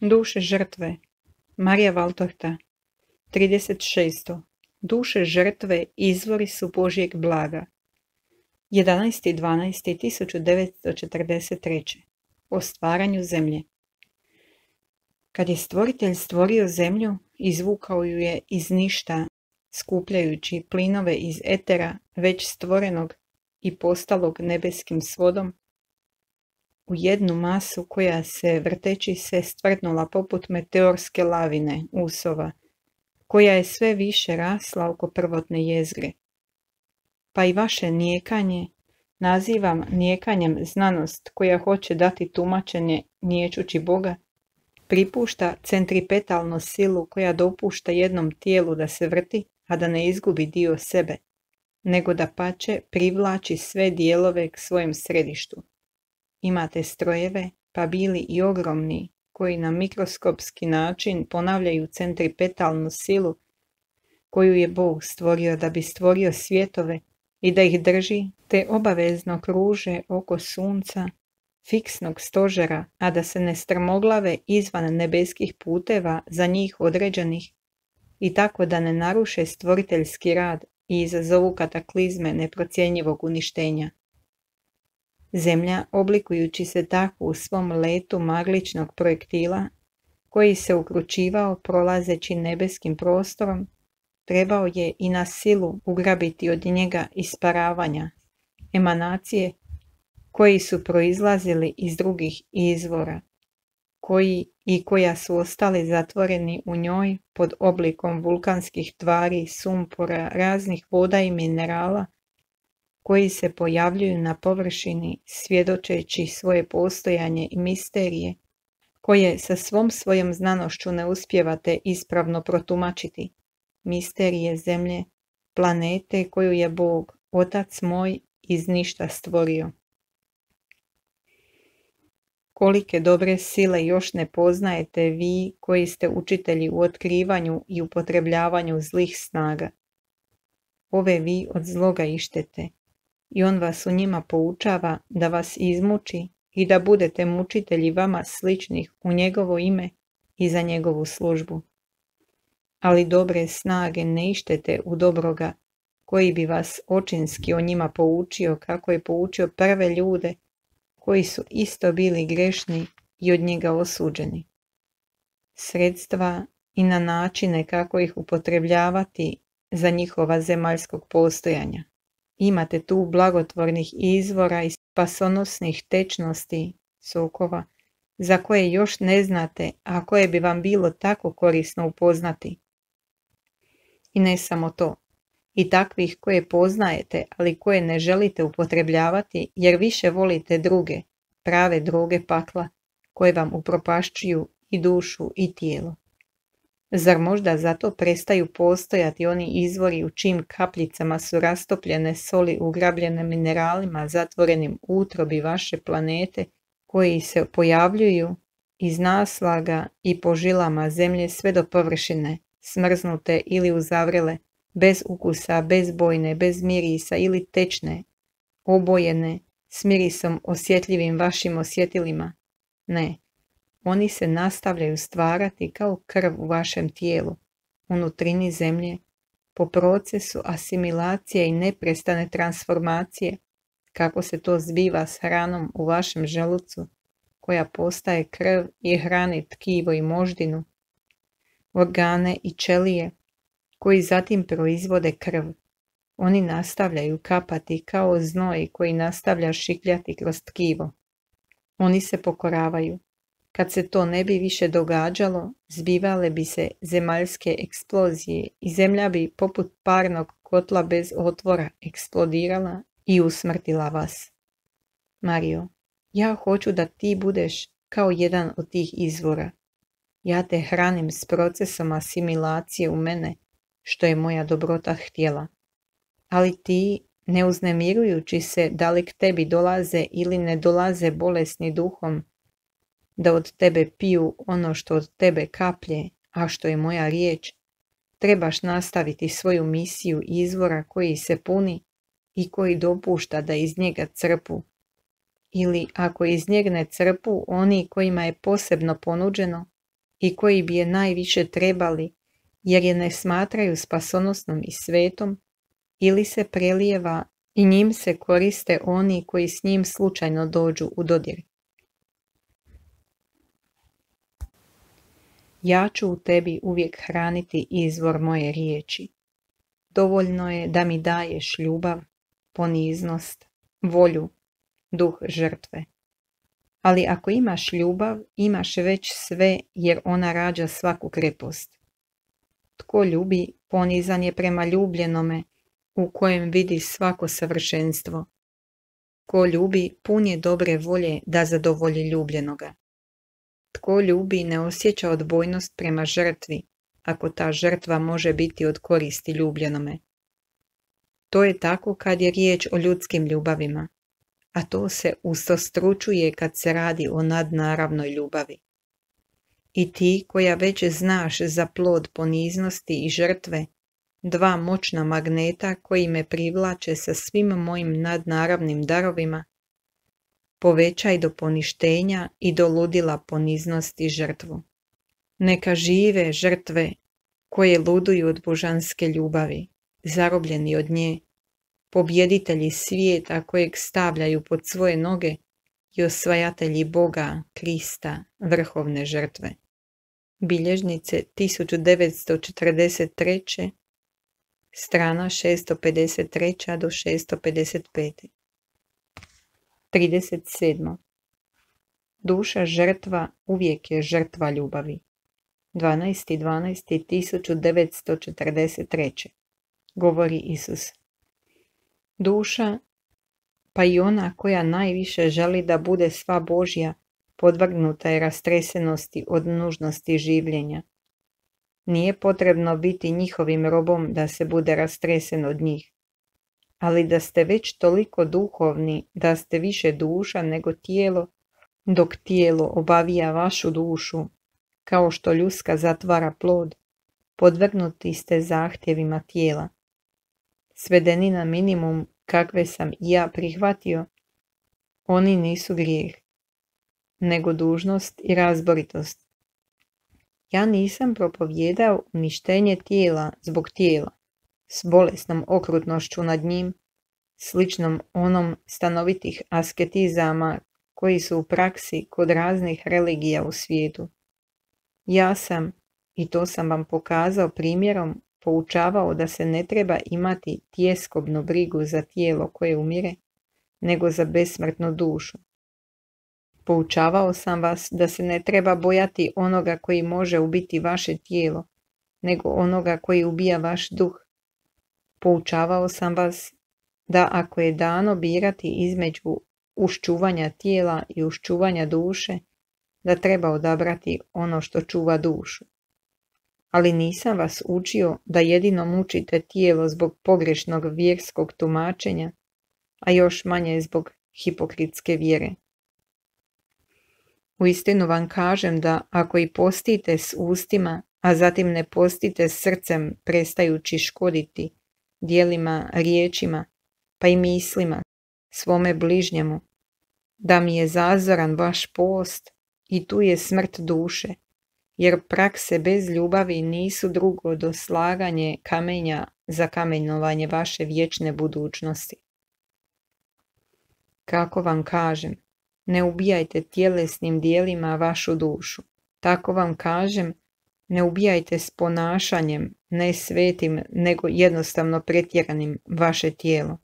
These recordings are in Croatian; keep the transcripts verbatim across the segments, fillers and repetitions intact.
Duše žrtve. Marija Valtorta. trideset šest. Duše žrtve izvori su Božjeg blaga. jedanaesti dvanaesti tisuća devetsto četrdeset treće. O stvaranju zemlje. Kad je stvoritelj stvorio zemlju, izvukao ju je iz ništa, skupljajući plinove iz etera već stvorenog i postalog nebeskim svodom, u jednu masu koja se vrteći se stvrdnula poput meteorske lavine usova, koja je sve više rasla oko prvotne jezgre. Pa i vaše nijekanje nazivam nijekanjem znanost koja hoće dati tumačenje niječući Boga, pripušta centripetalnu silu koja dopušta jednom tijelu da se vrti, a da ne izgubi dio sebe, nego da pače privlači sve dijelove k svojem središtu. Imate strojeve, pa bili i ogromni, koji na mikroskopski način ponavljaju centripetalnu silu koju je Bog stvorio da bi stvorio svjetove i da ih drži, te obavezno kruže oko sunca, fiksnog stožera, a da se ne strmoglave izvan nebeskih puteva za njih određenih i tako da ne naruše stvoriteljski rad i izazovu kataklizme neprocjenjivog uništenja. Zemlja, oblikujući se tako u svom letu magličnog projektila, koji se ukručivao prolazeći nebeskim prostorom, trebao je i na silu ugrabiti od njega isparavanja, emanacije, koji su proizlazili iz drugih izvora, koji i koja su ostali zatvoreni u njoj pod oblikom vulkanskih tvari, sumpora, raznih voda i minerala, koji se pojavljuju na površini svjedočeći svoje postojanje i misterije, koje sa svom svojom znanošću ne uspijevate ispravno protumačiti, misterije zemlje, planete koju je Bog, Otac moj, iz ništa stvorio. Kolike dobre sile još ne poznajete vi koji ste učitelji u otkrivanju i upotrebljavanju zlih snaga. Ove vi od zloga ištete, i on vas u njima poučava da vas izmuči i da budete mučitelji vama sličnih u njegovo ime i za njegovu službu. Ali dobre snage ne ištete u dobroga, koji bi vas očinski o njima poučio kako je poučio prve ljude koji su isto bili grešni i od njega osuđeni. Sredstva i na načine kako ih upotrebljavati za njihova zemaljskog postojanja. Imate tu blagotvornih izvora i spasonosnih tečnosti, sokova, za koje još ne znate, a koje bi vam bilo tako korisno upoznati. I ne samo to, i takvih koje poznajete, ali koje ne želite upotrebljavati, jer više volite druge, prave droge pakla, koje vam upropašćuju i dušu i tijelo. Zar možda zato prestaju postojati oni izvori u čijim kapljicama su rastopljene soli ugrabljene mineralima zatvorenim u utrobi vaše planete, koji se pojavljuju iz naslaga i po žilama zemlje sve do površine, smrznute ili uzavrele, bez ukusa, bez bojne, bez mirisa ili tečne, obojene, s mirisom osjetljivim vašim osjetilima? Ne. Oni se nastavljaju stvarati kao krv u vašem tijelu, unutrini zemlje, po procesu asimilacije i neprestane transformacije, kako se to zbiva s hranom u vašem želucu, koja postaje krv i hrani tkivo i moždinu, organe i ćelije, koji zatim proizvode krv. Oni nastavljaju kapati kao znoj koji nastavlja šikljati kroz tkivo. Oni se pokoravaju. Kad se to ne bi više događalo, zbivale bi se zemaljske eksplozije i zemlja bi poput parnog kotla bez otvora eksplodirala i usmrtila vas. Mario, ja hoću da ti budeš kao jedan od tih izvora. Ja te hranim s procesom asimilacije u mene, što je moja dobrota htjela. Ali ti, ne uznemirujući se da li k tebi dolaze ili ne dolaze bolesni duhom, da od tebe piju ono što od tebe kaplje, a što je moja riječ, trebaš nastaviti svoju misiju izvora koji se puni i koji dopušta da iz njega crpu. Ili ako iz njega ne crpu oni kojima je posebno ponuđeno, i koji bi je najviše trebali, jer je ne smatraju spasonosnom i svetom, ili se prelijeva i njim se koriste oni koji s njim slučajno dođu u dodir. Ja ću u tebi uvijek hraniti izvor moje riječi. Dovoljno je da mi daješ ljubav, poniznost, volju, duh žrtve. Ali ako imaš ljubav, imaš već sve, jer ona rađa svaku krepost. Tko ljubi, ponizan je prema ljubljenome, u kojem vidi svako savršenstvo. Tko ljubi, pun je dobre volje da zadovolji ljubljenoga. Tko ljubi, ne osjeća odbojnost prema žrtvi, ako ta žrtva može biti od koristi ljubljenome. To je tako kad je riječ o ljudskim ljubavima, a to se ustostručuje kad se radi o nadnaravnoj ljubavi. I ti koja već znaš za plod poniznosti i žrtve, dva moćna magneta koji me privlače sa svim mojim nadnaravnim darovima, povećaj do poništenja i do ludila poniznost i žrtvu. Neka žive žrtve koje luduju od božanske ljubavi, zarobljeni od nje, pobjeditelji svijeta kojeg stavljaju pod svoje noge i osvajatelji Boga, Krista, vrhovne žrtve. Bilježnice tisuću devetsto četrdeset treće. strana šesto pedeset tri do šesto pedeset pet. trideset sedam. Duša žrtva uvijek je žrtva ljubavi. dvanaesti dvanaesti tisuću devetsto četrdeset treće. Govori Isus. Duša, pa i ona koja najviše želi da bude sva Božja, podvrgnuta je rastresenosti od nužnosti življenja. Nije potrebno biti njihovim robom da se bude rastresen od njih, ali da ste već toliko duhovni da ste više duša nego tijelo, dok tijelo obavija vašu dušu, kao što ljuska zatvara plod, podvrgnuti ste zahtjevima tijela. Svedeni na minimum kakve sam i ja prihvatio, oni nisu grijeh, nego dužnost i razboritost. Ja nisam propovjedao uništenje tijela zbog tijela, s bolesnom okrutnošću nad njim, sličnom onom stanovitih asketizama koji su u praksi kod raznih religija u svijetu. Ja sam, i to sam vam pokazao primjerom, poučavao da se ne treba imati tjeskobnu brigu za tijelo koje umire, nego za besmrtnu dušu. Poučavao sam vas da se ne treba bojati onoga koji može ubiti vaše tijelo, nego onoga koji ubija vaš duh. Poučavao sam vas da ako je dano birati između uščuvanja tijela i uščuvanja duše, da treba odabrati ono što čuva dušu. Ali nisam vas učio da jedino mučite tijelo zbog pogrešnog vjerskog tumačenja, a još manje zbog hipokritske vjere. Uistinu vam kažem da ako i postite s ustima, a zatim ne postite s srcem prestajući škoditi djelima, riječima, pa i mislima, svome bližnjemu, da mi je zazoran vaš post i tu je smrt duše, jer prakse bez ljubavi nisu drugo do slaganje kamenja za kamenovanje vaše vječne budućnosti. Kako vam kažem, ne ubijajte tjelesnim dijelima vašu dušu. Tako vam kažem, ne ubijajte s ponašanjem, ne svetim, nego jednostavno pretjeranim vaše tijelo.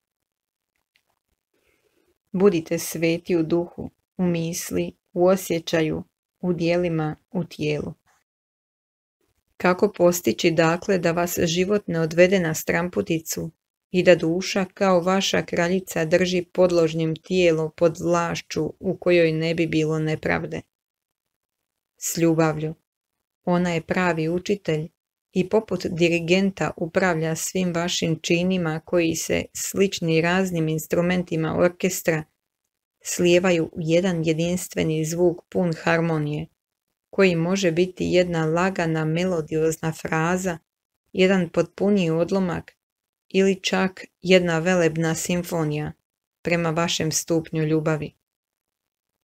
Budite sveti u duhu, u misli, u osjećaju, u dijelima, u tijelu. Kako postići dakle da vas život ne odvede na stramputicu i da duša kao vaša kraljica drži podložnim tijelo pod vlašću u kojoj ne bi bilo nepravde? S ljubavlju. Ona je pravi učitelj i poput dirigenta upravlja svim vašim činima koji se, slični raznim instrumentima orkestra, slijevaju u jedan jedinstveni zvuk pun harmonije, koji može biti jedna lagana melodiozna fraza, jedan potpuniji odlomak ili čak jedna velebna simfonija prema vašem stupnju ljubavi.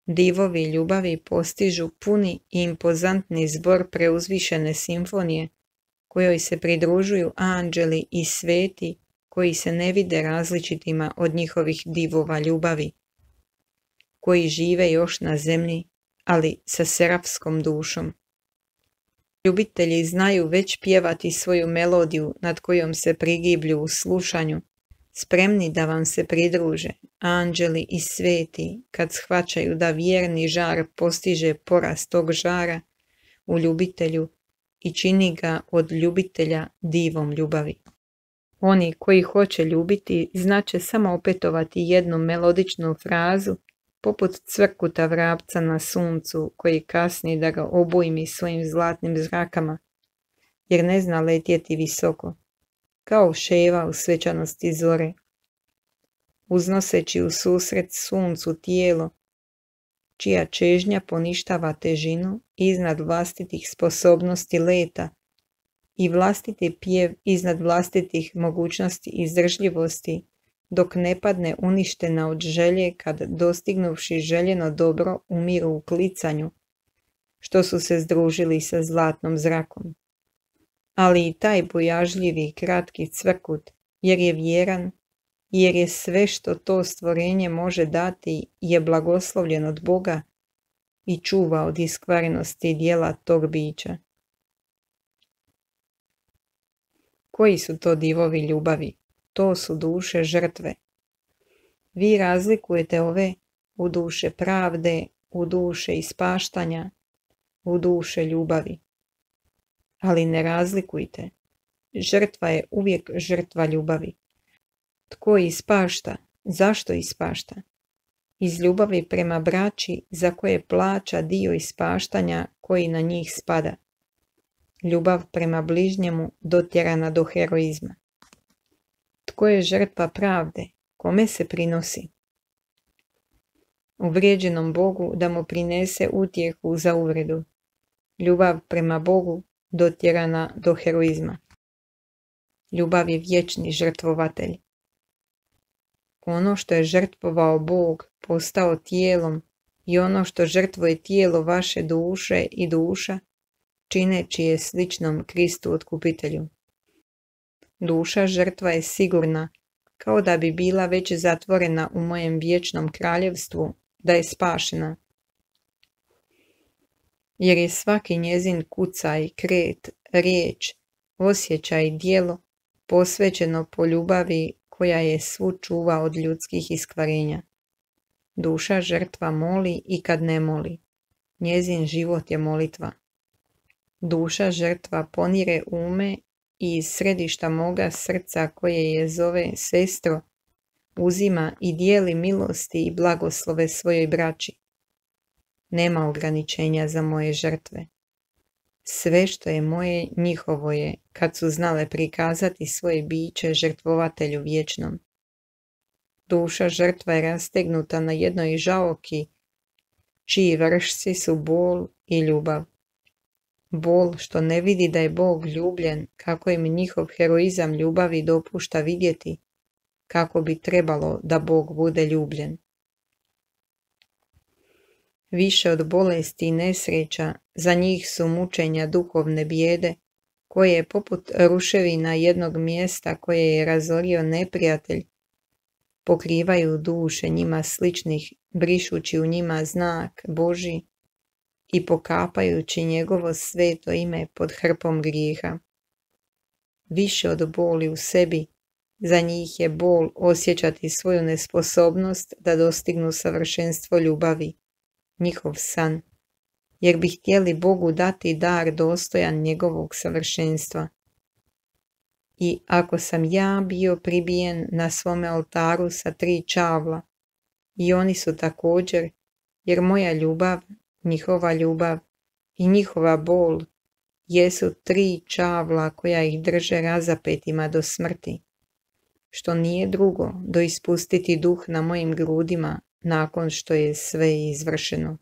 Divovi ljubavi postižu puni i impozantni zbor preuzvišene simfonije, kojoj se pridružuju anđeli i sveti koji se ne vide različitima od njihovih divova ljubavi, koji žive još na zemlji, ali sa serafskom dušom. Ljubitelji znaju već pjevati svoju melodiju nad kojom se prigiblju u slušanju, spremni da vam se pridruže, anđeli i sveti, kad shvaćaju da vjerni žar postiže porast tog žara u ljubitelju i čini ga od ljubitelja divom ljubavi. Oni koji hoće ljubiti znače samo opetovati jednu melodičnu frazu, poput cvrkuta vrapca na suncu koji kasni da ga obujmi svojim zlatnim zrakama, jer ne zna letjeti visoko, kao ševa u svečanosti zore, uznoseći u susret suncu tijelo, čija čežnja poništava težinu iznad vlastitih sposobnosti leta i vlastiti pjev iznad vlastitih mogućnosti izdržljivosti, dok ne padne uništena od želje kad, dostignuvši željeno dobro, umiru u klicanju, što su se združili sa zlatnom zrakom. Ali i taj bojažljivi kratki cvrkut, jer je vjeran, jer je sve što to stvorenje može dati je blagoslovljen od Boga i čuva od iskvarenosti dijela tog bića. Koji su to divovi ljubavi? To su duše žrtve. Vi razlikujete ove u duše pravde, u duše ispaštanja, u duše ljubavi. Ali ne razlikujte. Žrtva je uvijek žrtva ljubavi. Tko ispašta? Zašto ispašta? Iz ljubavi prema braći za koje plaća dio ispaštanja koji na njih spada. Ljubav prema bližnjemu dotjerana do heroizma. Tko je žrtva pravde? Kome se prinosi? Uvrijeđenom Bogu da mu prinese utjehu za uvredu. Ljubav prema Bogu dotjerana do heroizma. Ljubav je vječni žrtvovatelj. Ono što je žrtvovao Bog postao tijelom i ono što žrtvuje tijelo vaše duše i duša, čineći je sličnom Kristu otkupitelju. Duša žrtva je sigurna, kao da bi bila već zatvorena u mojem vječnom kraljevstvu, da je spašena. Jer je svaki njezin kucaj, kret, riječ, osjećaj, djelo posvećeno po ljubavi koja je svu čuva od ljudskih iskvarenja. Duša žrtva moli i kad ne moli. Njezin život je molitva. Duša žrtva ponire ume i iz središta moga srca koje je zove sestro, uzima i dijeli milosti i blagoslove svojoj braći. Nema ograničenja za moje žrtve. Sve što je moje, njihovo je, kad su znale prikazati svoje biće žrtvovatelju vječnom. Duša žrtva je rastegnuta na jednoj žaoki, čiji vršci su bol i ljubav. Bol što ne vidi da je Bog ljubljen, kako im njihov heroizam ljubavi dopušta vidjeti, kako bi trebalo da Bog bude ljubljen. Više od bolesti i nesreća, za njih su mučenja duhovne bijede, koje poput ruševina jednog mjesta koje je razorio neprijatelj, pokrivaju duše njima sličnih, brišući u njima znak Božji i pokapajući njegovo sveto ime pod hrpom grijeha. Više od boli u sebi, za njih je bol osjećati svoju nesposobnost da dostignu savršenstvo ljubavi, njihov san, jer bi htjeli Bogu dati dar dostojan njegovog savršenstva. I ako sam ja bio pribijen na svome oltaru sa tri čavla, i oni su također, jer moja ljubav, njihova ljubav i njihova bol jesu tri čavla koja ih drže razapetima do smrti, što nije drugo do ispustiti duh na mojim grudima nakon što je sve izvršeno.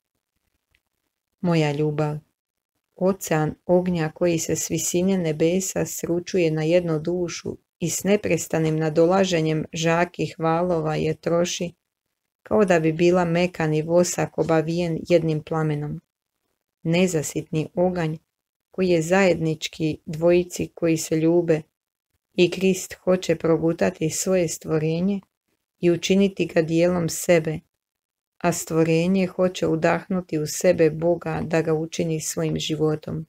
Moja ljubav, ocean ognja koji se s visine nebesa sručuje na jednu dušu i s neprestanim nadolaženjem žarkih valova je troši, kao da bi bila mekan i vosak obavijen jednim plamenom. Nezasitni oganj koji je zajednički dvojici koji se ljube i Krist hoće progutati svoje stvorenje i učiniti ga dijelom sebe, a stvorenje hoće udahnuti u sebe Boga da ga učini svojim životom.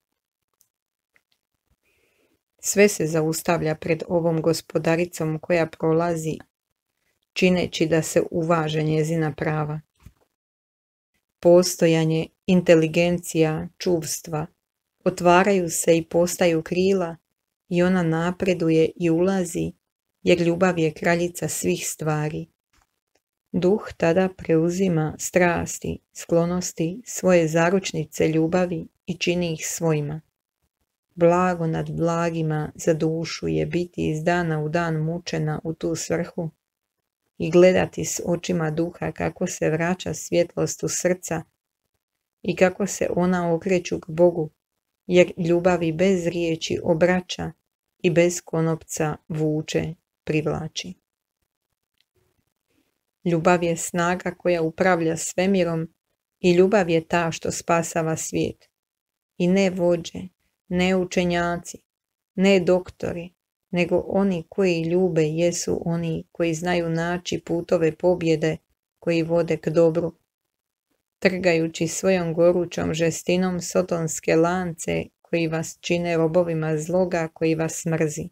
Sve se zaustavlja pred ovom gospodaricom koja prolazi, čineći da se uvaže njezina prava. Postojanje, inteligencija, čuvstva otvaraju se i postaju krila i ona napreduje i ulazi, jer ljubav je kraljica svih stvari. Duh tada preuzima strasti, sklonosti, svoje zaručnice ljubavi i čini ih svojima. Blago nad blagima za dušu je biti iz dana u dan mučena u tu svrhu i gledati s očima duha kako se vraća svjetlost u srca i kako se ona okreću k Bogu, jer ljubavi bez riječi obraća i bez konopca vuče, privlači. Ljubav je snaga koja upravlja svemirom i ljubav je ta što spasava svijet. I ne vođe, ne učenjaci, ne doktori, nego oni koji ljube jesu oni koji znaju naći putove pobjede koji vode k dobru, trgajući svojom gorućom žestinom sotonske lance koji vas čine robovima zloga koji vas mrzi.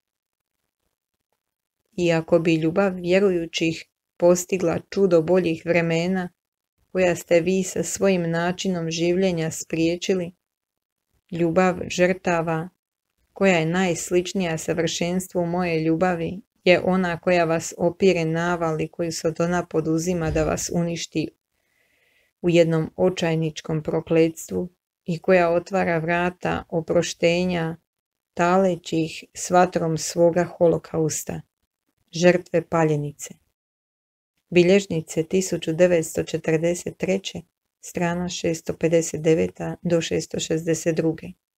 Iako bi ljubav vjerujućih postigla čudo boljih vremena, koja ste vi sa svojim načinom življenja spriječili, ljubav žrtava, koja je najsličnija savršenstvu moje ljubavi, je ona koja vas opire navali koju Sotona poduzima da vas uništi u jednom očajničkom prokletstvu i koja otvara vrata oproštenja taleći ih s vatrom svoga holokausta, žrtve paljenice. Bilježnice tisuću devetsto četrdeset treće, strana šesto pedeset devet do šesto šezdeset dva.